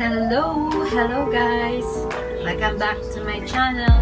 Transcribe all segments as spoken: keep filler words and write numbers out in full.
Hello! Hello guys! Welcome back to my channel!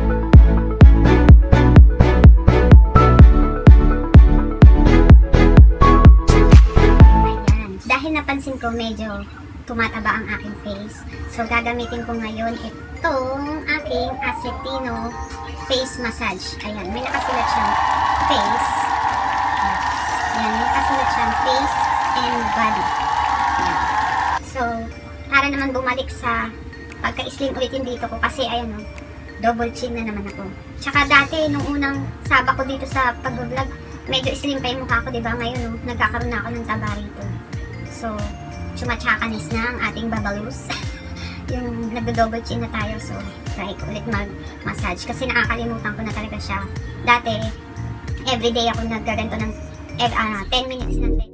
Ayan. Dahil napansin ko medyo tumataba ang aking face, so gagamitin ko ngayon itong aking Acetino face massage. Ayan, may nakasulat siyang face. Ayan, may nakasulat siyang face and body. Ayan. So, para naman bumalik sa pagka-slim ulit yung dito ko kasi ayan o, double chin na naman ako. Tsaka dati, nung unang saba ko dito sa pag-vlog, medyo slim pa yung mukha ko, diba? Ngayon, no, nagkakaroon na ako ng taba rito. So, chumatsakanis na ang ating babalus. Yung nagdo-double chin na tayo, so try ko ulit mag-massage kasi nakakalimutan ko na talaga siya. Dati, everyday ako naggaganto ng uh, ten minutes ng ten.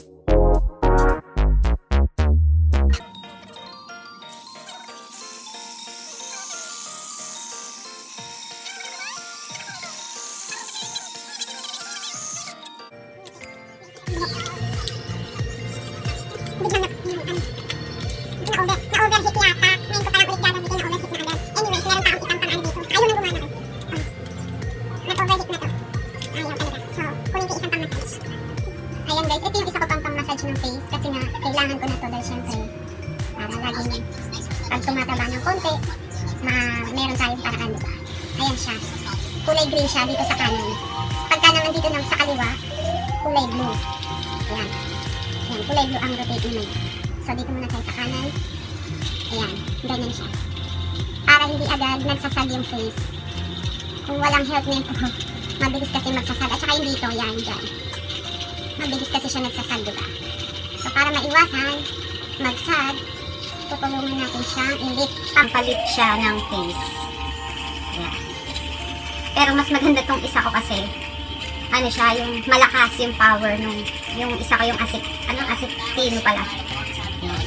Ayan guys, ito yung isa ko pang pang-massage ng face kasi nga kailangan ko na to dahil syempre para laging pag tumataba ng konti ma meron tayong paraan, diba? Ayan siya, kulay green siya dito sa kanan, pagka naman dito ng sa kaliwa kulay blue. Ayan, ayan, kulay blue ang rotating mo. So dito muna tayo sa kanan. Ayan, ganyan siya para hindi agad nagsasag yung face. Kung walang help nito mabilis kasi magsasag, at saka yung dito, yan, dyan mabilis kasi siya nagsasag, diba? So para maiwasan magsag, tutulungan natin siyang i-lift, pampalit siya ng face. Ayan. Pero mas maganda tong isa ko kasi ano siya, yung malakas yung power nung yung isa ko yung acet, anong Acetino pala. Ayan.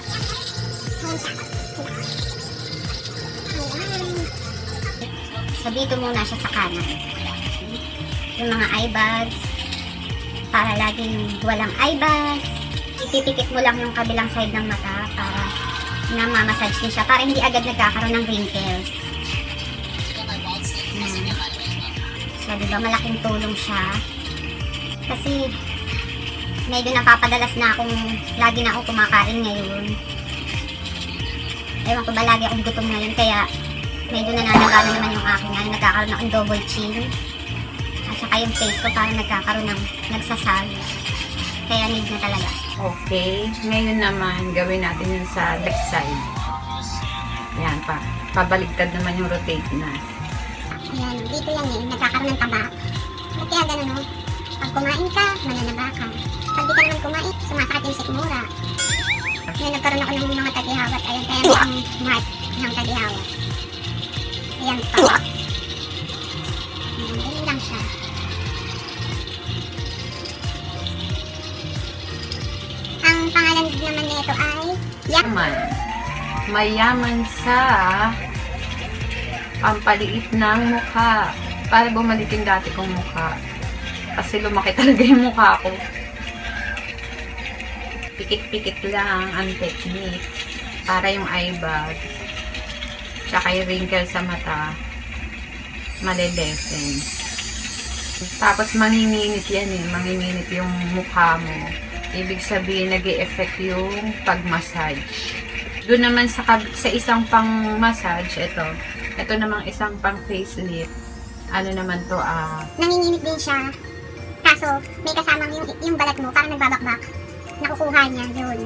So dito muna siya sa kanan. Yung mga eye bags, para laging walang eye bags. Ipipikit mo lang yung kabilang side ng mata para namamassage din siya, para hindi agad nagkakaroon ng wrinkles. Hmm. So diba malaking tulong siya kasi medyo napapadalas na akong lagi na akong kumakain ngayon. Ewan ko ba, lagi akong gutom ngayon kaya medyo nananagana naman yung aking ano, nagkakaroon ng double chin. At saka yung face ko parang nagkakaroon ng nagsasag. Kaya need na talaga. Okay, ngayon naman gawin natin yun sa left side. Yan pa, pabaligtad naman yung rotate na. Ayan, dito yan eh, nagkakaroon ng taba. At kaya ganun no, pag kumain ka, mananaba ka. Pag di ka naman kumain, sumasakit yung sikmura. Ngayon nagkaroon ako ng mga tagihawat. Ayan, kaya may ang mark ng tagihawat. Ayan pa. Ayan, ganyan lang siya. Ang pangalan naman nito ay Yaman. Mayaman sa pampaliit ng mukha. Para bumalik yung dati kong mukha. Kasi lumaki talaga yung mukha ko. Pikit-pikit lang ang technique. Para yung eye bag, tsaka yung wrinkle sa mata, malilesen. Tapos manginginit yan eh. Manginginit yung mukha mo. Ibig sabihin, nag-e-effect yung pag-massage. Doon naman sa, sa isang pang-massage, ito. Ito namang isang pang-facelift. Ano naman to, ah... nanginginit din siya. Kaso, may kasamang yung, yung balat mo, parang nagbabakbak. Nakukuha niya, yun.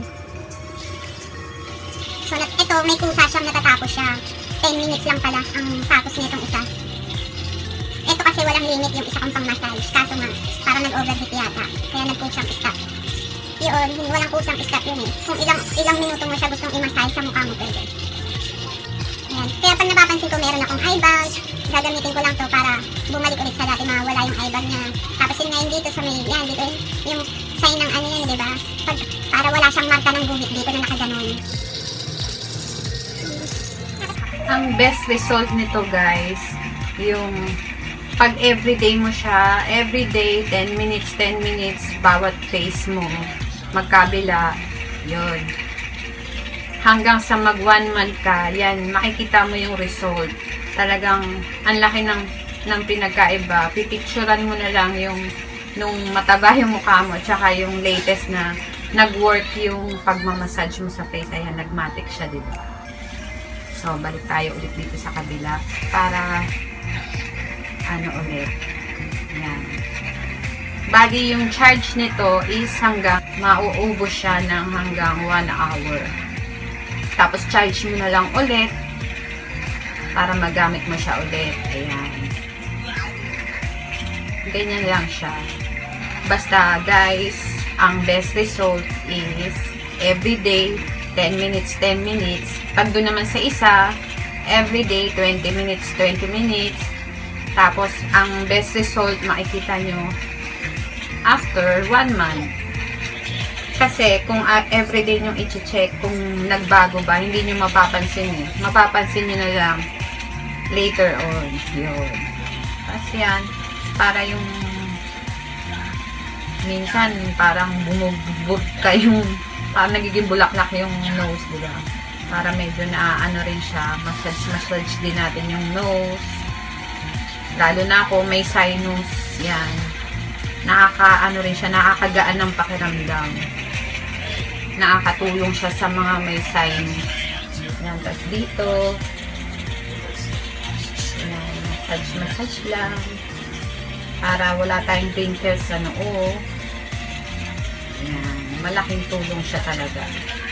So, ito, may kusa siyang natatapos siya. ten minutes lang pala ang tapos nitong isa. Ito kasi walang limit yung isa kong pang-massage. Kaso nga, parang nag-overheat yata. Kaya nag-kusang stop. Yun, walang kusang stop yun eh. Kung ilang, ilang minuto mo siya gustong i-massage sa mukha mo, pwede. Ayan. Kaya pag napapansin ko meron akong eye bag, gagamitin ko lang to para bumalik ulit sa dati, mawala yung eye bag niya. Tapos yun ngayon dito sa may, yan, dito yung sign ng ano yan, diba? Pag, para wala siyang marka ng guhit dito na nakaganon. Ang best result nito guys, yung pag everyday mo siya, everyday, ten minutes, ten minutes, bawat face mo, magkabila, yun. hanggang sa mag one month ka, yan, makikita mo yung result. Talagang, ang laki ng, ng pinagkaiba. Pipicturan mo na lang yung, nung mataba yung mukha mo, tsaka yung latest na nag-work yung pagmamassage mo sa face. Ayan, nagmatic siya, diba? So, balik tayo ulit dito sa kabila para, ano ulit, yan. Bali, yung charge nito is hanggang, mauubos siya ng hanggang one hour. Tapos, charge mo na lang ulit para magamit mo siya ulit. Ayan. Ganyan lang siya. Basta, guys, ang best result is everyday, ten minutes, ten minutes. Pag doon naman sa isa, everyday, twenty minutes, twenty minutes. Tapos, ang best result, makikita nyo, after one month. Kasi, kung uh, everyday nyo i-check kung nagbago ba, hindi nyo mapapansin eh. Mapapansin nyo na lang later on. Yun. Kasi yan, para yung minsan, parang bumugbog ka yung, parang nagiging bulaklak yung nose, diba? Para medyo na ano rin siya, massage-massage din natin yung nose. Lalo na ako, may sinus, yan. Nakaka, ano rin siya, nakakagaan ng pakiramdam. Nakakatulong siya sa mga may sinus. Yan, tapos dito. Yan, massage-massage lang. Para wala tayong wrinkles sa noo. Yan, malaking tulong siya talaga.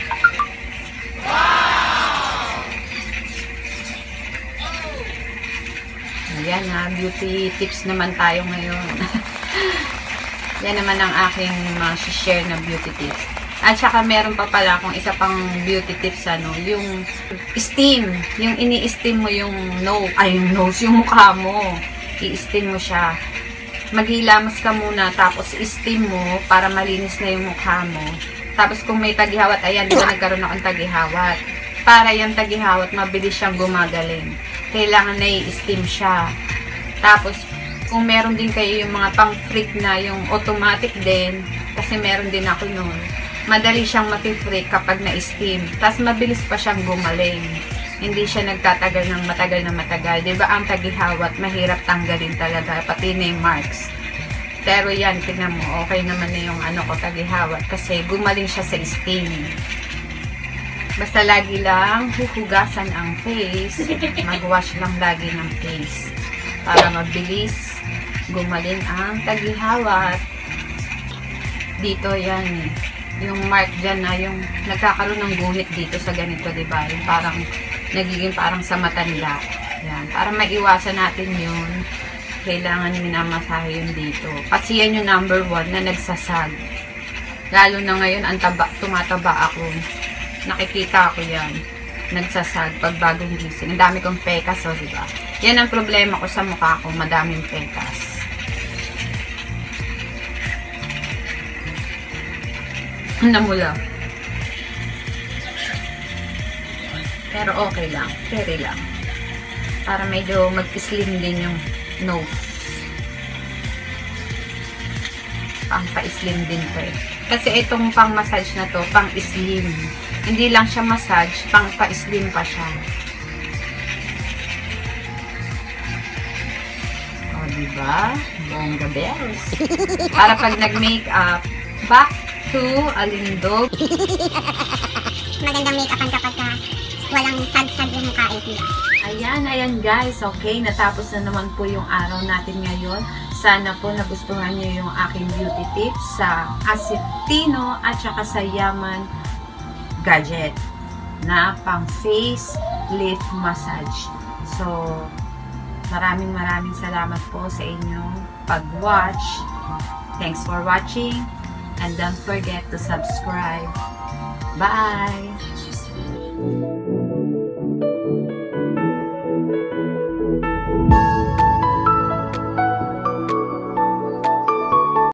Ayan ha, beauty tips naman tayo ngayon. Yan naman ang aking ma-share na beauty tips. At saka meron pa pala akong isa pang beauty tips, ano, yung steam. Yung ini-steam mo yung nose, ay yung nose, yung mukha mo. I-steam mo siya. Maghilamos ka muna, tapos steam mo para malinis na yung mukha mo. Tapos kung may tagihawat, ayan, di ba nagkaroon akong tagihawat. Para yung tagihawat, mabilis siyang gumagaling. Kailangan na i-steam siya. Tapos, kung meron din kayo yung mga pang-freak na yung automatic din, kasi meron din ako nun, madali siyang mati-freak kapag na-steam. Tapos, mabilis pa siyang gumaling. Hindi siya nagtatagal ng matagal na matagal. Diba ang tagihawat, mahirap tanggalin talaga, pati na yung marks. Pero yan, tingnan mo, okay naman na yung ano ko, tagihawat, kasi gumaling siya sa steam. Basta lagi lang huhugasan ang face, mag-wash lang lagi ng face para mabilis gumaling ang tagihawat. Dito yan, yung mark dyan na yung nagkakaroon ng guhit dito sa ganito, diba? Yung parang nagiging parang sa matanda. Yan, para maiwasan natin yun, kailangan minamasahe yun dito. Kasi yan yung number one na nagsasag. Lalo na ngayon, ang taba, tumataba ako. Nakikita ko yan. Nagsasag pag bagong gising. Ang dami kong pekas, o, diba? Yan ang problema ko sa mukha ko. Madaming pekas. Namula. Pero okay lang. Carry lang. Para medyo mag-slim din yung nose. Pang-pa-slim din to eh. Kasi itong pang-massage na to, pang-slim. Hindi lang siya massage, pang-pa-slim pa siya. O, diba? Bongga bells. Para pag nag-makeup, back to alindog. Magandang make-upan kapag ka walang sad-sad yung mukha eh. Ayan, ayan guys. Okay, natapos na naman po yung araw natin ngayon. Sana po nagustuhan nyo yung aking beauty tips sa Aseptino at saka sa Yaman gadget na pang face lift massage. So, maraming maraming salamat po sa inyong pag-watch. Thanks for watching and don't forget to subscribe. Bye!